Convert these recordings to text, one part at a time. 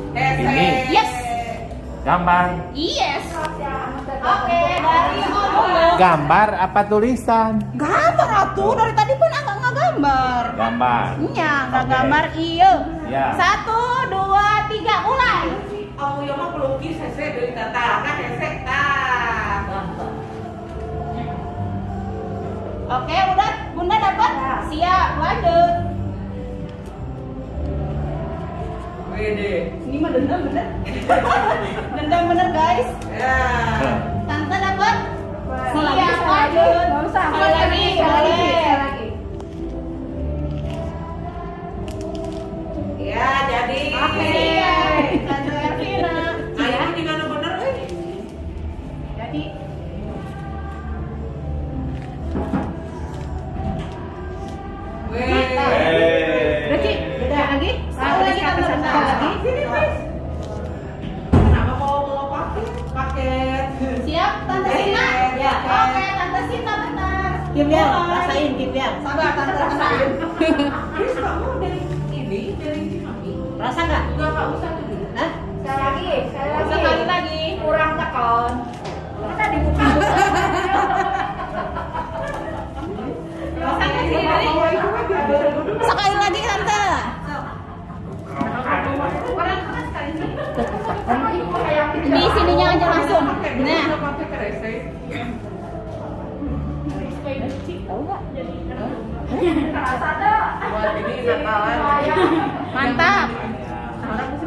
Ini. Yes. Gambar. Yes. Oke, dari Om. Gambar apa tulisan? Gambar atuh, dari tadi pun agak nggak gambar. Gambar. Iya, nggak Oke. gambar iya. Ya. 1, 2, 3, mulai. Aku yang mau pelukis hese dari tata kan hese tah. Oke, udah. Bunda dapat? Siap, lanjut. Wede. Ini mah dendam bener. Dendam bener, guys. Ya. Tante dapat? Siap, lanjut. Sekali lagi, boleh. Ya, jadi. Oke, Tante Ervina. Ayo di mana bener euy? Jadi Reci, udah lagi? Satu lagi, Tante, bentar lagi. Kenapa mau paket? Siap, Tante Sinta? Ya. Oke, Tante Sinta bentar. Kim Yang, rasain Kim Yang. Sabar, Tante rasain. Terus kamu dari Cimahi. Rasa nggak? Enggak usah tuh. Hah? Sekali lagi. Kurang tekon. Mana dibuka? Rasanya sendiri. Sekali lagi, Tante. Di sininya aja langsung. Nah. Pakai kerese. Tahu nggak? Buat ini Natalan. Mantap.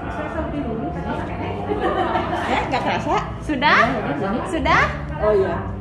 Nggak kerasa? Sudah? Sudah? Oh iya.